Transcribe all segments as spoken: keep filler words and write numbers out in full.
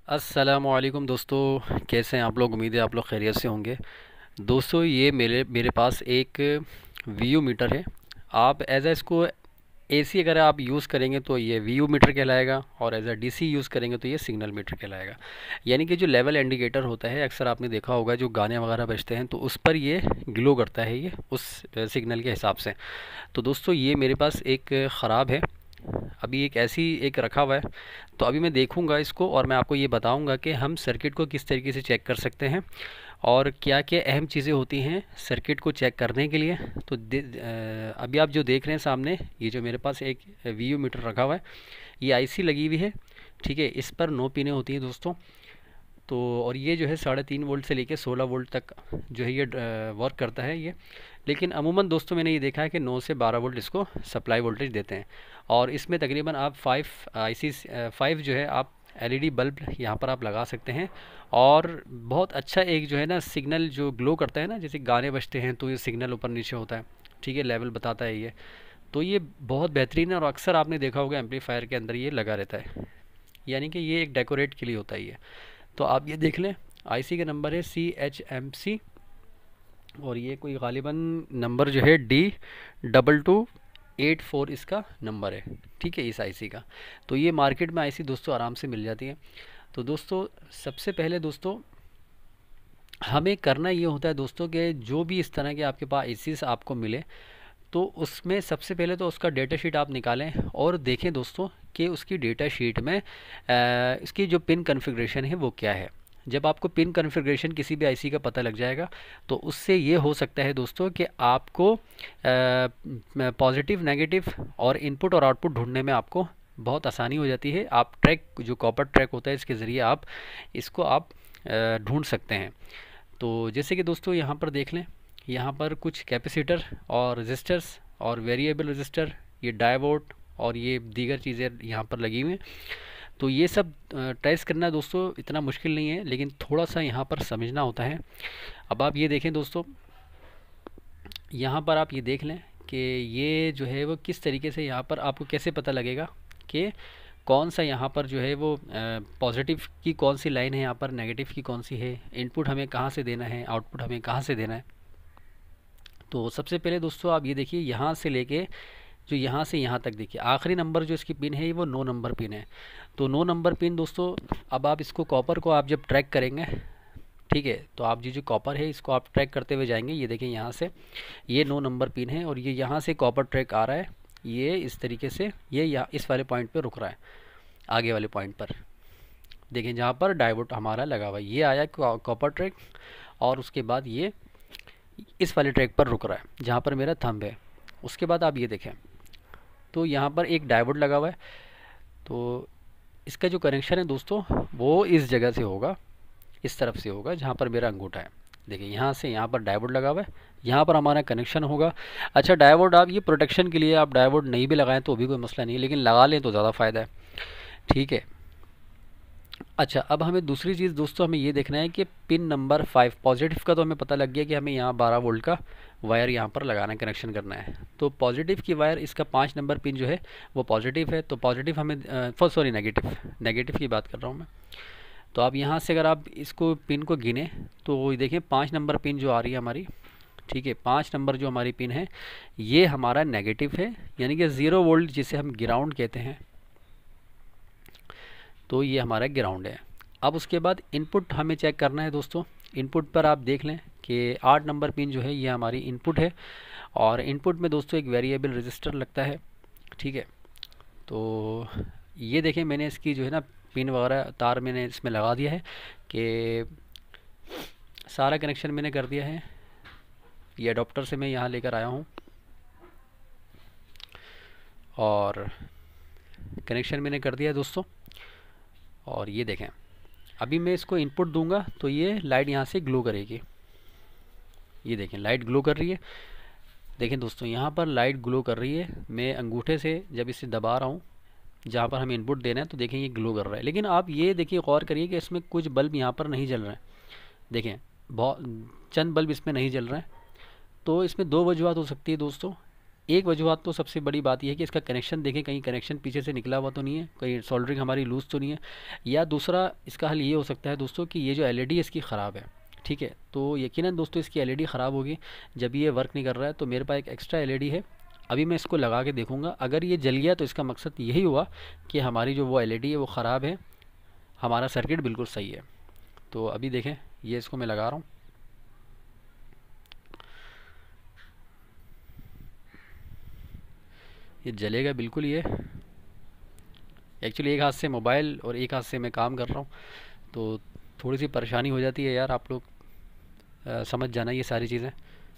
अस्सलामुअलैकुम दोस्तों, कैसे हैं आप लोग। उम्मीद है आप लोग खैरियत से होंगे। दोस्तों ये मेरे मेरे पास एक वीयू मीटर है। आप एज अ इसको एसी अगर आप यूज़ करेंगे तो ये वीयू मीटर कहलाएगा, और एज अ डीसी यूज़ करेंगे तो ये सिग्नल मीटर कहलाएगा। यानी कि जो लेवल इंडिकेटर होता है, अक्सर आपने देखा होगा जो गाने वगैरह बजते हैं तो उस पर ये ग्लो करता है, ये उस सिग्नल के हिसाब से। तो दोस्तों ये मेरे पास एक ख़राब है, अभी एक ऐसी एक रखा हुआ है। तो अभी मैं देखूंगा इसको और मैं आपको ये बताऊंगा कि हम सर्किट को किस तरीके से चेक कर सकते हैं और क्या क्या अहम चीज़ें होती हैं सर्किट को चेक करने के लिए। तो अ, अभी आप जो देख रहे हैं सामने, ये जो मेरे पास एक वीयू मीटर रखा हुआ है, ये आईसी लगी हुई है। ठीक है, इस पर नौ पिनें होती हैं दोस्तों। तो और ये जो है साढ़े तीन वोल्ट से लेके सोलह वोल्ट तक जो है ये वर्क करता है ये। लेकिन अमूमन दोस्तों मैंने ये देखा है कि नौ से बारह वोल्ट इसको सप्लाई वोल्टेज देते हैं। और इसमें तकरीबन आप फाइव आईसी फाइव जो है आप एलईडी बल्ब यहाँ पर आप लगा सकते हैं। और बहुत अच्छा एक जो है ना सिग्नल जो ग्लो करता है ना, जैसे गाने बजते हैं तो ये सिग्नल ऊपर नीचे होता है। ठीक है, लेवल बताता है ये। तो ये बहुत बेहतरीन है और अक्सर आपने देखा होगा एम्पलीफायर के अंदर ये लगा रहता है। यानी कि ये एक डेकोरेट के लिए होता है ये। तो आप ये देख लें, आईसी का नंबर है सी एच एम सी, और ये कोई गालिबन नंबर जो है D double two eight four इसका नंबर है। ठीक है, इस आईसी का। तो ये मार्केट में आईसी दोस्तों आराम से मिल जाती है। तो दोस्तों सबसे पहले दोस्तों हमें करना ये होता है दोस्तों कि जो भी इस तरह के आपके पास आईसीस आपको मिले, तो उसमें सबसे पहले तो उसका डेटा शीट आप निकालें और देखें दोस्तों कि उसकी डेटा शीट में आ, इसकी जो पिन कॉन्फ़िगरेशन है वो क्या है। जब आपको पिन कॉन्फ़िगरेशन किसी भी आईसी का पता लग जाएगा तो उससे ये हो सकता है दोस्तों कि आपको पॉजिटिव नेगेटिव और इनपुट और आउटपुट ढूंढने में आपको बहुत आसानी हो जाती है। आप ट्रैक जो कॉपर ट्रैक होता है इसके ज़रिए आप इसको आप ढूंढ सकते हैं। तो जैसे कि दोस्तों यहाँ पर देख लें, यहाँ पर कुछ कैपेसिटर और रेजिस्टर्स और वेरिएबल रेजिस्टर, ये डायोड और ये दीगर चीज़ें यहाँ पर लगी हुई हैं। तो ये सब ट्रेस करना दोस्तों इतना मुश्किल नहीं है, लेकिन थोड़ा सा यहाँ पर समझना होता है। अब आप ये देखें दोस्तों, यहाँ पर आप ये देख लें कि ये जो है वो किस तरीके से, यहाँ पर आपको कैसे पता लगेगा कि कौन सा यहाँ पर जो है वो पॉजिटिव की कौन सी लाइन है, यहाँ पर नेगेटिव की कौन सी है, इनपुट हमें कहाँ से देना है, आउटपुट हमें कहाँ से देना है। तो सबसे पहले दोस्तों आप ये देखिए, यहाँ से लेके जो यहाँ से यहाँ तक देखिए आखिरी नंबर जो इसकी पिन है वो नौ नंबर पिन है। तो नौ नंबर पिन दोस्तों, अब आप इसको कॉपर को आप जब ट्रैक करेंगे, ठीक है, तो आप जी जो कॉपर है इसको आप ट्रैक करते हुए जाएंगे। ये देखें यहाँ से ये नौ नंबर पिन है और ये यहाँ से कॉपर ट्रैक आ रहा है, ये इस तरीके से ये यहाँ इस वाले पॉइंट पर रुक रहा है, आगे वाले पॉइंट पर देखें जहाँ पर डायोड हमारा लगा हुआ है, ये आया कॉपर ट्रैक और उसके बाद ये इस वाले ट्रैक पर रुक रहा है जहाँ पर मेरा थंब है। उसके बाद आप ये देखें तो यहाँ पर एक डायोड लगा हुआ है। तो इसका जो कनेक्शन है दोस्तों वो इस जगह से होगा, इस तरफ से होगा जहाँ पर मेरा अंगूठा है। देखिए यहाँ से यहाँ पर डायोड लगा हुआ है, यहाँ पर हमारा कनेक्शन होगा। अच्छा, डायोड आप ये प्रोटेक्शन के लिए आप डायोड नहीं भी लगाएं तो भी कोई मसला नहीं है, लेकिन लगा लें तो ज़्यादा फ़ायदा है। ठीक है। अच्छा, अब हमें दूसरी चीज़ दोस्तों हमें ये देखना है कि पिन नंबर फाइव पॉजिटिव का तो हमें पता लग गया कि हमें यहाँ बारह वोल्ट का वायर यहाँ पर लगाना है, कनेक्शन करना है। तो पॉजिटिव की वायर इसका पाँच नंबर पिन जो है वो पॉजिटिव है। तो पॉजिटिव हमें सॉरी नेगेटिव नेगेटिव की बात कर रहा हूँ मैं। तो आप यहाँ से अगर आप इसको पिन को गिने तो देखें पाँच नंबर पिन जो आ रही है हमारी, ठीक है, पाँच नंबर जो हमारी पिन है ये हमारा नेगेटिव है, यानी कि ज़ीरो वोल्ट जिसे हम ग्राउंड कहते हैं। तो ये हमारा ग्राउंड है। अब उसके बाद इनपुट हमें चेक करना है दोस्तों। इनपुट पर आप देख लें कि आठ नंबर पिन जो है ये हमारी इनपुट है, और इनपुट में दोस्तों एक वेरिएबल रजिस्टर लगता है। ठीक है, तो ये देखें मैंने इसकी जो है ना पिन वगैरह तार मैंने इसमें लगा दिया है कि सारा कनेक्शन मैंने कर दिया है। ये अडोप्टर से मैं यहाँ लेकर आया हूँ और कनेक्शन मैंने कर दिया है दोस्तों। और ये देखें अभी मैं इसको इनपुट दूंगा तो ये लाइट यहाँ से ग्लो करेगी। ये देखें लाइट ग्लो कर रही है। देखें दोस्तों यहाँ पर लाइट ग्लो कर रही है। मैं अंगूठे से जब इसे दबा रहा हूँ जहाँ पर हमें इनपुट देना है तो देखें ये ग्लो कर रहा है। लेकिन आप ये देखिए गौर करिए कि इसमें कुछ बल्ब यहाँ पर नहीं जल रहे हैं। देखें बहुत चंद बल्ब इसमें नहीं जल रहे हैं। तो इसमें दो वजूहत हो सकती है दोस्तों। एक वजूहत तो सबसे बड़ी बात यह है कि इसका कनेक्शन देखें, कहीं कनेक्शन पीछे से निकला हुआ तो नहीं है, कहीं सोल्डरिंग हमारी लूज़ तो नहीं है। या दूसरा इसका हल ये हो सकता है दोस्तों कि ये जो एलईडी है इसकी ख़राब है, ठीक है। तो यकीनन दोस्तों इसकी एलईडी ख़राब होगी जब ये वर्क नहीं कर रहा है। तो मेरे पास एक एक्स्ट्रा एलईडी है, अभी मैं इसको लगा के देखूँगा। अगर ये जल गया तो इसका मकसद यही हुआ कि हमारी जो वो एलईडी है वो ख़राब है, हमारा सर्किट बिल्कुल सही है। तो अभी देखें, ये इसको मैं लगा रहा हूँ। ये जलेगा बिल्कुल। ये एक्चुअली एक हाथ से मोबाइल और एक हाथ से मैं काम कर रहा हूँ, तो थोड़ी सी परेशानी हो जाती है यार, आप लोग आ, समझ जाना ये सारी चीज़ें।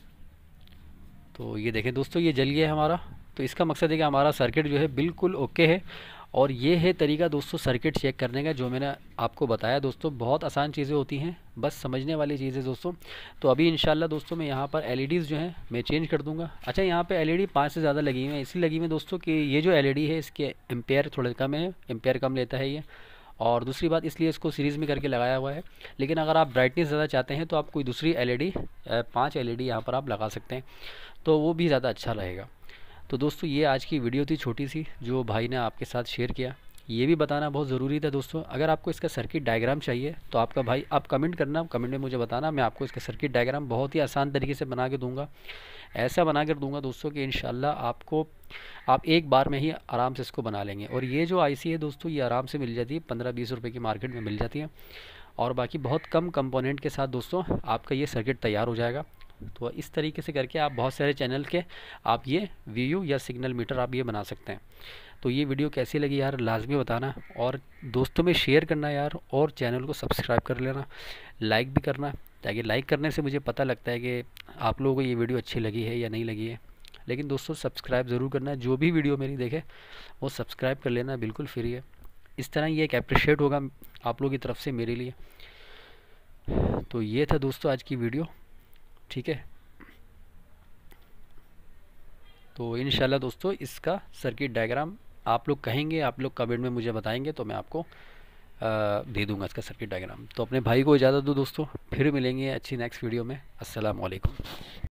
तो ये देखें दोस्तों, ये जल गया है हमारा। तो इसका मकसद है कि हमारा सर्किट जो है बिल्कुल ओके है। और ये है तरीका दोस्तों सर्किट चेक करने का, जो मैंने आपको बताया दोस्तों। बहुत आसान चीज़ें होती हैं, बस समझने वाली चीज़ें दोस्तों। तो अभी इंशाल्लाह दोस्तों मैं यहाँ पर एलईडीज़ जो हैं मैं चेंज कर दूँगा। अच्छा, यहाँ पे एलईडी पाँच से ज़्यादा लगी हुई हैं, इसलिए लगी हुई हैं दोस्तों कि ये जो एलईडी है इसके एम्पेयर थोड़े कम है, एम्पेयर कम लेता है ये। और दूसरी बात, इसलिए इसको सीरीज़ में करके लगाया हुआ है। लेकिन अगर आप ब्राइटनेस ज़्यादा चाहते हैं तो आप कोई दूसरी एलईडी, पाँच एलईडी यहाँ पर आप लगा सकते हैं, तो वो भी ज़्यादा अच्छा रहेगा। तो दोस्तों ये आज की वीडियो थी छोटी सी, जो भाई ने आपके साथ शेयर किया। ये भी बताना बहुत ज़रूरी था दोस्तों। अगर आपको इसका सर्किट डायग्राम चाहिए तो आपका भाई आप कमेंट करना, कमेंट में मुझे बताना, मैं आपको इसका सर्किट डायग्राम बहुत ही आसान तरीके से बना के दूंगा। ऐसा बना कर दूंगा दोस्तों कि इंशाल्लाह आपको आप एक बार में ही आराम से इसको बना लेंगे। और ये जो आईसी है दोस्तों, ये आराम से मिल जाती है, पंद्रह बीस रुपये की मार्केट में मिल जाती है। और बाकी बहुत कम कंपोनेंट के साथ दोस्तों आपका ये सर्किट तैयार हो जाएगा। तो इस तरीके से करके आप बहुत सारे चैनल के आप ये वीयू या सिग्नल मीटर आप ये बना सकते हैं। तो ये वीडियो कैसी लगी यार लाजमी बताना, और दोस्तों में शेयर करना यार, और चैनल को सब्सक्राइब कर लेना, लाइक भी करना, ताकि लाइक करने से मुझे पता लगता है कि आप लोगों को ये वीडियो अच्छी लगी है या नहीं लगी है। लेकिन दोस्तों सब्सक्राइब ज़रूर करना, जो भी वीडियो मेरी देखे वो सब्सक्राइब कर लेना, बिल्कुल फ्री है। इस तरह ये एक अप्रिशिएट होगा आप लोगों की तरफ से मेरे लिए। तो ये था दोस्तों आज की वीडियो, ठीक है। तो इंशाल्लाह दोस्तों इसका सर्किट डायग्राम आप लोग कहेंगे, आप लोग कमेंट में मुझे बताएंगे, तो मैं आपको आ, दे दूंगा इसका सर्किट डायग्राम। तो अपने भाई को इजाज़त दो दोस्तों, फिर मिलेंगे अच्छी नेक्स्ट वीडियो में। अस्सलाम वालेकुम।